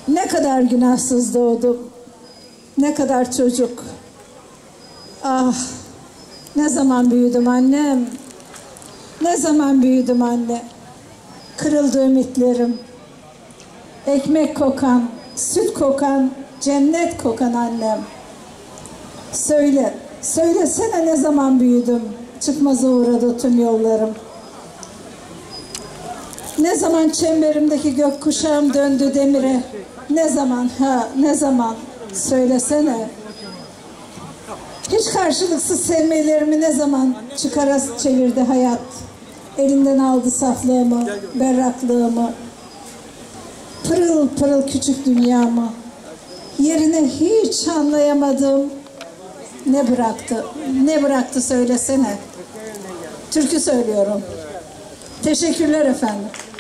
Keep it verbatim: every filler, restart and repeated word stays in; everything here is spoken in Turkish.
Ne kadar günahsız doğdum. Ne kadar çocuk. Ah, ne zaman büyüdüm annem. Ne zaman büyüdüm anne. Kırıldı ümitlerim. Ekmek kokan, süt kokan, cennet kokan annem. Söyle, söylesene ne zaman büyüdüm. Çıkmaza uğradı tüm yollarım. Ne zaman çemberimdeki gökkuşağım döndü demire. Ne zaman, ha ne zaman, söylesene. Hiç karşılıksız sevmelerimi ne zaman çıkara çevirdi hayat. Elinden aldı saflığımı, berraklığımı. Pırıl pırıl küçük dünyamı. Yerine hiç anlayamadım. Ne bıraktı, ne bıraktı söylesene. Türkü söylüyorum. Teşekkürler efendim.